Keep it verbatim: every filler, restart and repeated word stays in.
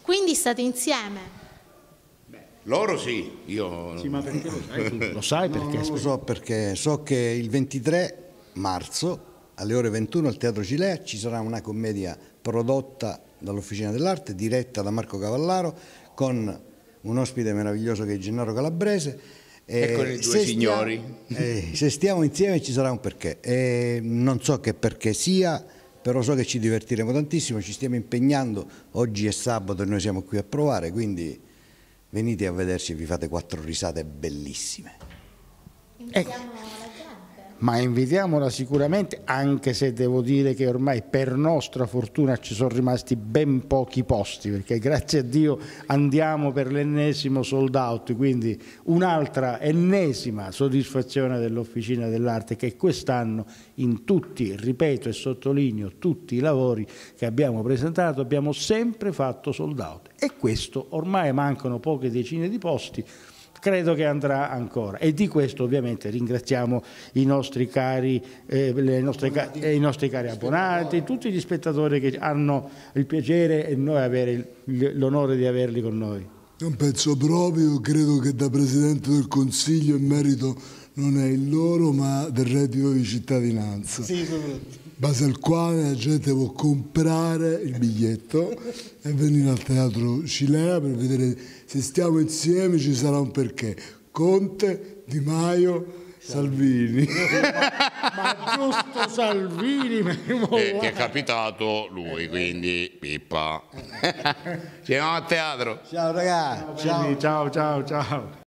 Quindi state insieme? Loro sì, io... Sì, ma perché lo sai? Tu lo sai perché? No, non lo so perché so che il ventitré marzo alle ore ventuno al Teatro Cilea ci sarà una commedia prodotta dall'Officina dell'Arte, diretta da Marco Cavallaro, con un ospite meraviglioso che è Gennaro Calabrese. E con i due signori. Stiamo, eh, se stiamo insieme ci sarà un perché. E non so che perché sia, però so che ci divertiremo tantissimo, ci stiamo impegnando. Oggi è sabato e noi siamo qui a provare, quindi venite a vederci e vi fate quattro risate bellissime. Invitiamo la gente. Ma invitiamola sicuramente, anche se devo dire che ormai per nostra fortuna ci sono rimasti ben pochi posti, perché grazie a Dio andiamo per l'ennesimo sold out, quindi un'altra ennesima soddisfazione dell'Officina dell'Arte, che quest'anno in tutti, ripeto e sottolineo, tutti i lavori che abbiamo presentato abbiamo sempre fatto sold out, e questo ormai mancano poche decine di posti. Credo che andrà ancora, e di questo ovviamente ringraziamo i nostri cari, eh, le nostre, eh, i nostri cari abbonati, tutti gli spettatori che hanno il piacere e noi avere l'onore di averli con noi. Non penso proprio, credo che da Presidente del Consiglio il merito non è il loro ma del reddito di cittadinanza. Sì, base al quale la gente può comprare il biglietto e venire al Teatro Cilea per vedere se stiamo insieme, ci sarà un perché. Conte, Di Maio, Salvini. Ma giusto Salvini, Eh, che è capitato lui, quindi pippa. Ci vediamo a teatro. Ciao ragazzi. ciao ciao ciao. ciao.